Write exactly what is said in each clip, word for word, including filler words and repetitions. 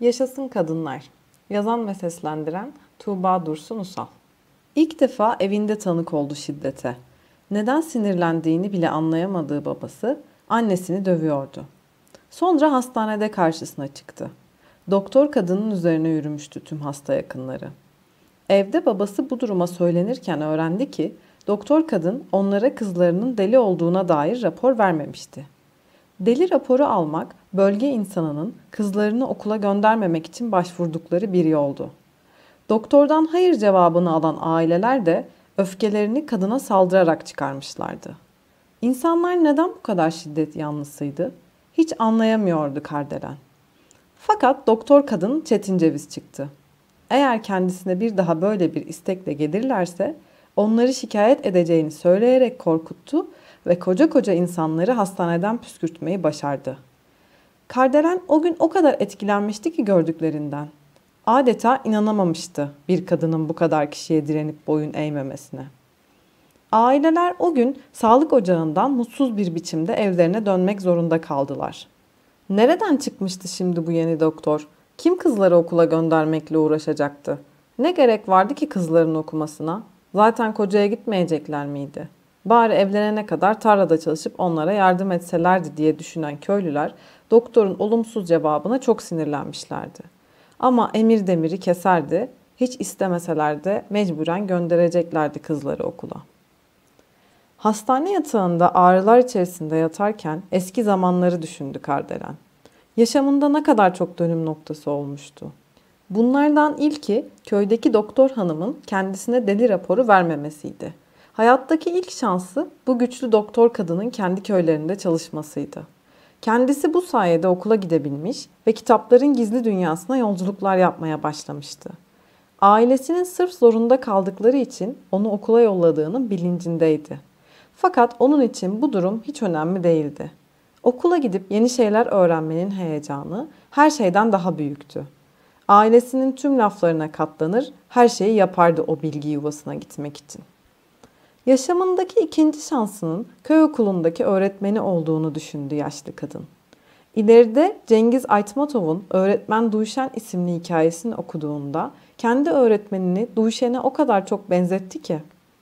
Yaşasın Kadınlar. Yazan ve seslendiren Tuğba Dursun Usal. İlk defa evinde tanık oldu şiddete. Neden sinirlendiğini bile anlayamadığı babası annesini dövüyordu. Sonra hastanede karşısına çıktı. Doktor kadının üzerine yürümüştü tüm hasta yakınları. Evde babası bu duruma söylenirken öğrendi ki doktor kadın onlara kızlarının deli olduğuna dair rapor vermemişti. Deli raporu almak, bölge insanının kızlarını okula göndermemek için başvurdukları bir yoldu. Doktordan hayır cevabını alan aileler de öfkelerini kadına saldırarak çıkarmışlardı. İnsanlar neden bu kadar şiddet yanlısıydı? Hiç anlayamıyordu Kardelen. Fakat doktor kadın çetin ceviz çıktı. Eğer kendisine bir daha böyle bir istekle gelirlerse onları şikayet edeceğini söyleyerek korkuttu ve koca koca insanları hastaneden püskürtmeyi başardı. Kardelen o gün o kadar etkilenmişti ki gördüklerinden. Adeta inanamamıştı bir kadının bu kadar kişiye direnip boyun eğmemesine. Aileler o gün sağlık ocağından mutsuz bir biçimde evlerine dönmek zorunda kaldılar. Nereden çıkmıştı şimdi bu yeni doktor? Kim kızları okula göndermekle uğraşacaktı? Ne gerek vardı ki kızların okumasına? Zaten kocaya gitmeyecekler miydi? Bari evlenene kadar tarlada çalışıp onlara yardım etselerdi diye düşünen köylüler doktorun olumsuz cevabına çok sinirlenmişlerdi. Ama emir demiri keserdi, hiç istemeseler de mecburen göndereceklerdi kızları okula. Hastane yatağında ağrılar içerisinde yatarken eski zamanları düşündü Kardelen. Yaşamında ne kadar çok dönüm noktası olmuştu. Bunlardan ilki köydeki doktor hanımın kendisine deli raporu vermemesiydi. Hayattaki ilk şansı bu güçlü doktor kadının kendi köylerinde çalışmasıydı. Kendisi bu sayede okula gidebilmiş ve kitapların gizli dünyasına yolculuklar yapmaya başlamıştı. Ailesinin sırf zorunda kaldıkları için onu okula yolladığının bilincindeydi. Fakat onun için bu durum hiç önemli değildi. Okula gidip yeni şeyler öğrenmenin heyecanı her şeyden daha büyüktü. Ailesinin tüm laflarına katlanır, her şeyi yapardı o bilgi yuvasına gitmek için. Yaşamındaki ikinci şansının köy okulundaki öğretmeni olduğunu düşündü yaşlı kadın. İleride Cengiz Aytmatov'un Öğretmen Duyşen isimli hikayesini okuduğunda kendi öğretmenini Duyşen'e o kadar çok benzetti ki.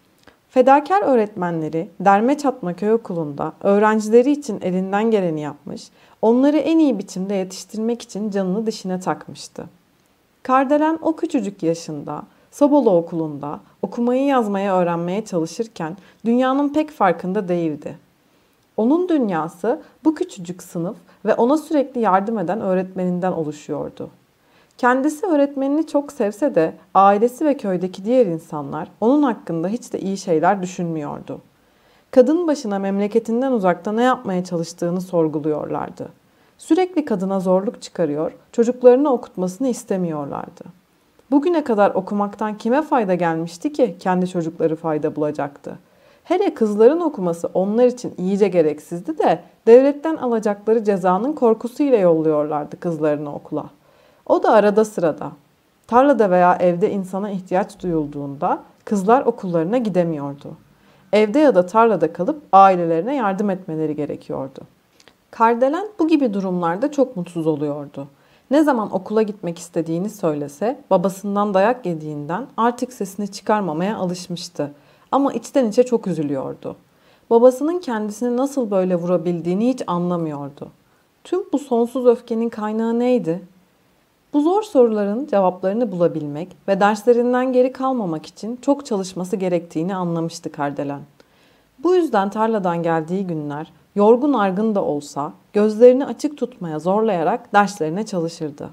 Fedakar öğretmenleri derme çatma köy okulunda öğrencileri için elinden geleni yapmış, onları en iyi biçimde yetiştirmek için canını dişine takmıştı. Kardelen o küçücük yaşında, Sobolu okulunda okumayı yazmayı öğrenmeye çalışırken dünyanın pek farkında değildi. Onun dünyası bu küçücük sınıf ve ona sürekli yardım eden öğretmeninden oluşuyordu. Kendisi öğretmenini çok sevse de ailesi ve köydeki diğer insanlar onun hakkında hiç de iyi şeyler düşünmüyordu. Kadın başına memleketinden uzakta ne yapmaya çalıştığını sorguluyorlardı. Sürekli kadına zorluk çıkarıyor, çocuklarını okutmasını istemiyorlardı. Bugüne kadar okumaktan kime fayda gelmişti ki kendi çocukları fayda bulacaktı? Hele kızların okuması onlar için iyice gereksizdi de devletten alacakları cezanın korkusuyla yolluyorlardı kızlarını okula. O da arada sırada. Tarlada veya evde insana ihtiyaç duyulduğunda kızlar okullarına gidemiyordu. Evde ya da tarlada kalıp ailelerine yardım etmeleri gerekiyordu. Kardelen bu gibi durumlarda çok mutsuz oluyordu. Ne zaman okula gitmek istediğini söylese babasından dayak yediğinden artık sesini çıkarmamaya alışmıştı. Ama içten içe çok üzülüyordu. Babasının kendisini nasıl böyle vurabildiğini hiç anlamıyordu. Tüm bu sonsuz öfkenin kaynağı neydi? Bu zor soruların cevaplarını bulabilmek ve derslerinden geri kalmamak için çok çalışması gerektiğini anlamıştı Kardelen. Bu yüzden tarladan geldiği günler yorgun argın da olsa gözlerini açık tutmaya zorlayarak derslerine çalışırdı.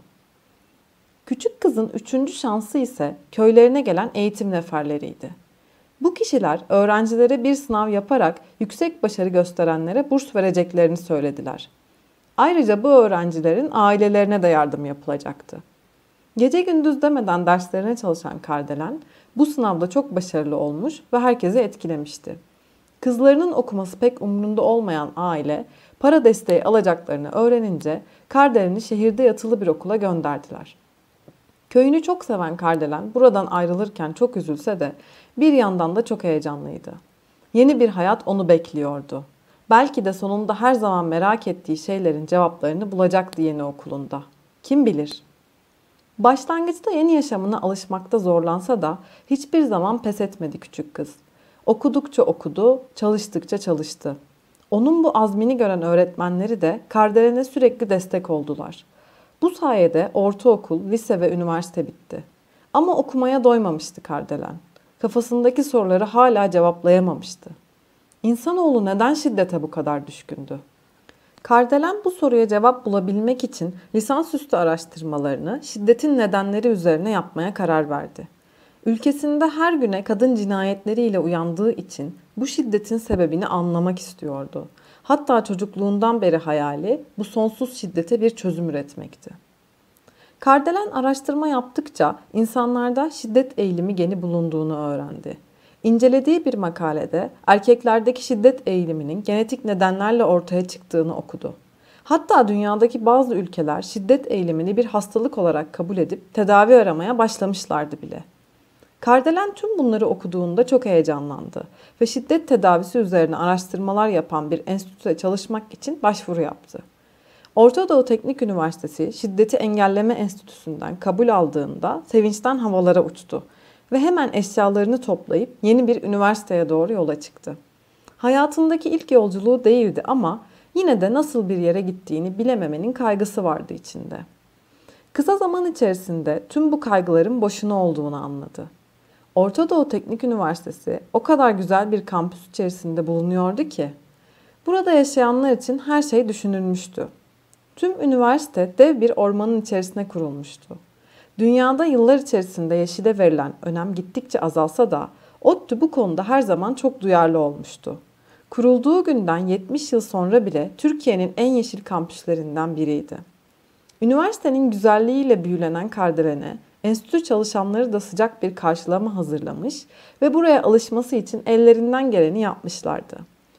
Küçük kızın üçüncü şansı ise köylerine gelen eğitim neferleriydi. Bu kişiler öğrencilere bir sınav yaparak yüksek başarı gösterenlere burs vereceklerini söylediler. Ayrıca bu öğrencilerin ailelerine de yardım yapılacaktı. Gece gündüz demeden derslerine çalışan Kardelen bu sınavda çok başarılı olmuş ve herkesi etkilemişti. Kızlarının okuması pek umrunda olmayan aile para desteği alacaklarını öğrenince Kardelen'i şehirde yatılı bir okula gönderdiler. Köyünü çok seven Kardelen buradan ayrılırken çok üzülse de bir yandan da çok heyecanlıydı. Yeni bir hayat onu bekliyordu. Belki de sonunda her zaman merak ettiği şeylerin cevaplarını bulacaktı yeni okulunda. Kim bilir? Başlangıçta yeni yaşamına alışmakta zorlansa da hiçbir zaman pes etmedi küçük kız. Okudukça okudu, çalıştıkça çalıştı. Onun bu azmini gören öğretmenleri de Kardelen'e sürekli destek oldular. Bu sayede ortaokul, lise ve üniversite bitti. Ama okumaya doymamıştı Kardelen. Kafasındaki soruları hala cevaplayamamıştı. İnsanoğlu neden şiddete bu kadar düşkündü? Kardelen bu soruya cevap bulabilmek için lisansüstü araştırmalarını şiddetin nedenleri üzerine yapmaya karar verdi. Ülkesinde her güne kadın cinayetleriyle uyandığı için bu şiddetin sebebini anlamak istiyordu. Hatta çocukluğundan beri hayali bu sonsuz şiddete bir çözüm üretmekti. Kardelen araştırma yaptıkça insanlarda şiddet eğilimi geni bulunduğunu öğrendi. İncelediği bir makalede erkeklerdeki şiddet eğiliminin genetik nedenlerle ortaya çıktığını okudu. Hatta dünyadaki bazı ülkeler şiddet eğilimini bir hastalık olarak kabul edip tedavi aramaya başlamışlardı bile. Kardelen tüm bunları okuduğunda çok heyecanlandı ve şiddet tedavisi üzerine araştırmalar yapan bir enstitüde çalışmak için başvuru yaptı. Orta Doğu Teknik Üniversitesi Şiddeti Engelleme Enstitüsü'nden kabul aldığında sevinçten havalara uçtu ve hemen eşyalarını toplayıp yeni bir üniversiteye doğru yola çıktı. Hayatındaki ilk yolculuğu değildi ama yine de nasıl bir yere gittiğini bilememenin kaygısı vardı içinde. Kısa zaman içerisinde tüm bu kaygıların boşuna olduğunu anladı. Orta Doğu Teknik Üniversitesi o kadar güzel bir kampüs içerisinde bulunuyordu ki, burada yaşayanlar için her şey düşünülmüştü. Tüm üniversite dev bir ormanın içerisine kurulmuştu. Dünyada yıllar içerisinde yeşile verilen önem gittikçe azalsa da ODTÜ bu konuda her zaman çok duyarlı olmuştu. Kurulduğu günden yetmiş yıl sonra bile Türkiye'nin en yeşil kampüslerinden biriydi. Üniversitenin güzelliğiyle büyülenen Kardelen'e enstitü çalışanları da sıcak bir karşılama hazırlamış ve buraya alışması için ellerinden geleni yapmışlardı.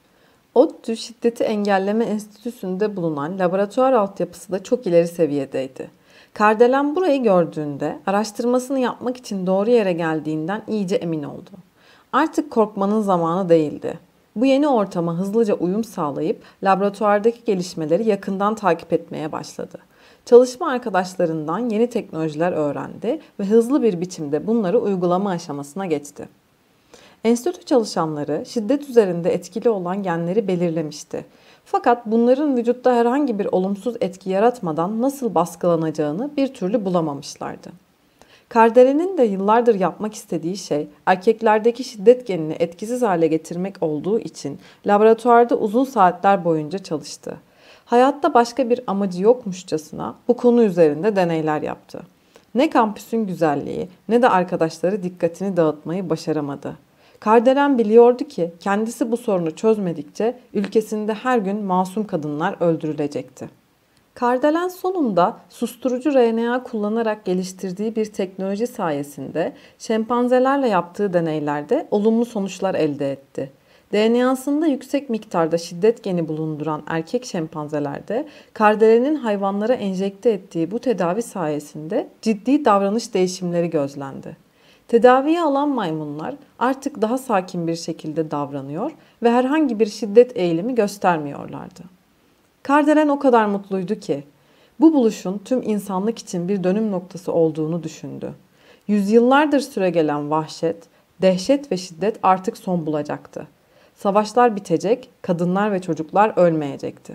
ODTÜ Şiddeti Engelleme Enstitüsü'nde bulunan laboratuvar altyapısı da çok ileri seviyedeydi. Kardelen burayı gördüğünde araştırmasını yapmak için doğru yere geldiğinden iyice emin oldu. Artık korkmanın zamanı değildi. Bu yeni ortama hızlıca uyum sağlayıp laboratuvardaki gelişmeleri yakından takip etmeye başladı. Çalışma arkadaşlarından yeni teknolojiler öğrendi ve hızlı bir biçimde bunları uygulama aşamasına geçti. Enstitü çalışanları şiddet üzerinde etkili olan genleri belirlemişti. Fakat bunların vücutta herhangi bir olumsuz etki yaratmadan nasıl baskılanacağını bir türlü bulamamışlardı. Kardelen'in de yıllardır yapmak istediği şey erkeklerdeki şiddet genini etkisiz hale getirmek olduğu için laboratuvarda uzun saatler boyunca çalıştı. Hayatta başka bir amacı yokmuşçasına bu konu üzerinde deneyler yaptı. Ne kampüsün güzelliği ne de arkadaşları dikkatini dağıtmayı başaramadı. Kardelen biliyordu ki kendisi bu sorunu çözmedikçe ülkesinde her gün masum kadınlar öldürülecekti. Kardelen sonunda susturucu R N A kullanarak geliştirdiği bir teknoloji sayesinde şempanzelerle yaptığı deneylerde olumlu sonuçlar elde etti. D N A'sında yüksek miktarda şiddet geni bulunduran erkek şempanzelerde Kardelen'in hayvanlara enjekte ettiği bu tedavi sayesinde ciddi davranış değişimleri gözlendi. Tedaviye alan maymunlar artık daha sakin bir şekilde davranıyor ve herhangi bir şiddet eğilimi göstermiyorlardı. Kardelen o kadar mutluydu ki bu buluşun tüm insanlık için bir dönüm noktası olduğunu düşündü. Yüzyıllardır süregelen vahşet, dehşet ve şiddet artık son bulacaktı. Savaşlar bitecek, kadınlar ve çocuklar ölmeyecekti.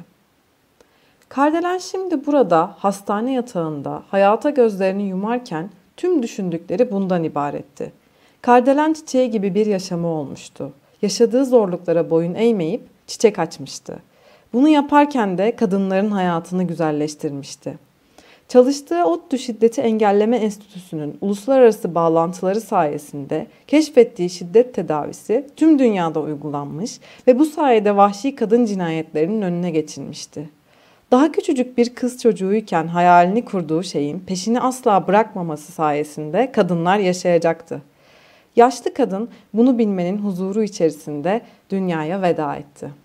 Kardelen şimdi burada hastane yatağında hayata gözlerini yumarken tüm düşündükleri bundan ibaretti. Kardelen çiçeği gibi bir yaşamı olmuştu. Yaşadığı zorluklara boyun eğmeyip çiçek açmıştı. Bunu yaparken de kadınların hayatını güzelleştirmişti. Çalıştığı ODTÜ Şiddeti Engelleme Enstitüsü'nün uluslararası bağlantıları sayesinde keşfettiği şiddet tedavisi tüm dünyada uygulanmış ve bu sayede vahşi kadın cinayetlerinin önüne geçilmişti. Daha küçücük bir kız çocuğuyken hayalini kurduğu şeyin peşini asla bırakmaması sayesinde kadınlar yaşayacaktı. Yaşlı kadın bunu bilmenin huzuru içerisinde dünyaya veda etti.